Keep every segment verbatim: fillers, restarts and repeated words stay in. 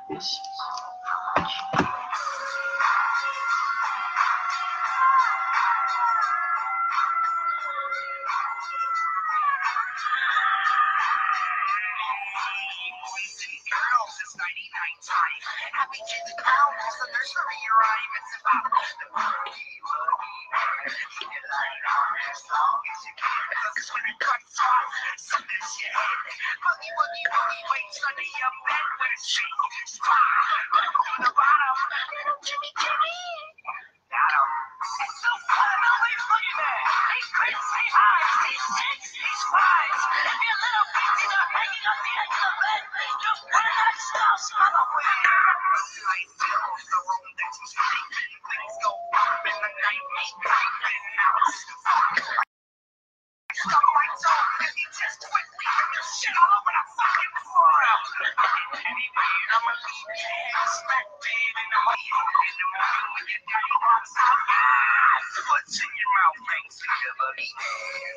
This ninety-nine time. Happy kids clown as the nursery rhyme. It's about the boogie woogie. Feel like on as long as you can. Cause when it cuts off, something's your head. Boogie woogie woogie waits under your bed when it's shake. Spot. On the bottom. Little Jimmy Jimmy. Got him. It's so fun. Always looking at. Hey, Chris. Hey, hi. Hey, six. Hey, spies. If your little feet are hanging up the edge of the bed, just put that stuff smother with it. Light fills the room that you sleep in. Things go up in the night. We creeping out. Stuff like so. And you just quickly put your shit all over the fucking floor. Anyway, I'ma leave your head smack dead in the hole. In the morning when your daddy walks out. Ah! What's in your mouth makes you a boogie man.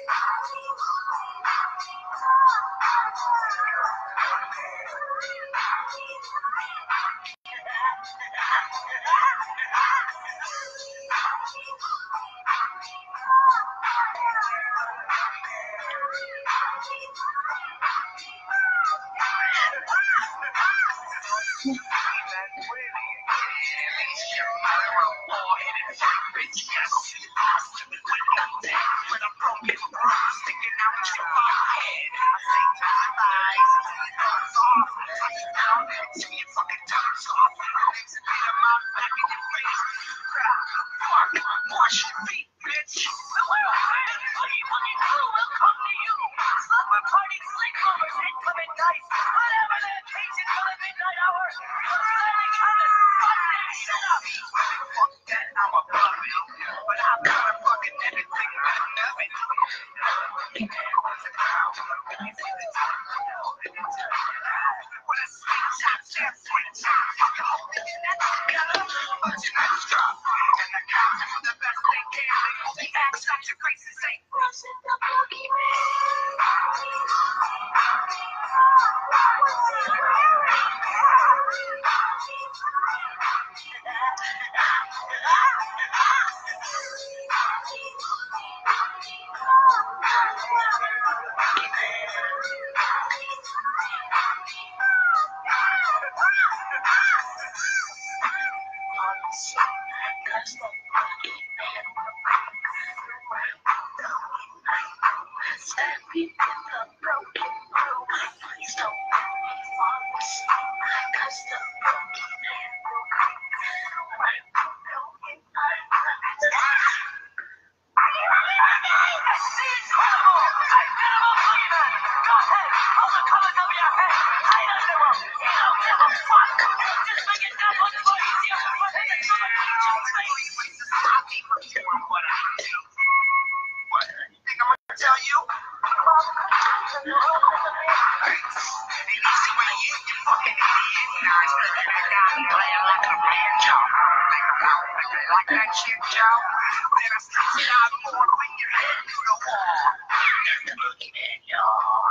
Wash your feet, bitch. The little fat boogie woogie crew will come to you. Slumber party sleepovers, inclement nights, whatever they're chasing for the midnight hour. Planet Comet, Monday, shut up. Fuck that, I'm a puppet. But I'm gonna fucking everything but nothing. What a sweet chop, chop, sweet chop. Fucking holding your nuts together. But your nuts drop. And the cops do the best they can. They pull the axe out your face and say, Russell the Boogeyman. Tell you, an easy way in, you fucking idiot. Now it's looking at down here playing like a banjo. Like that shit, Joe. Then I stretch it out more when your head to the wall. There's the boogeyman, y'all.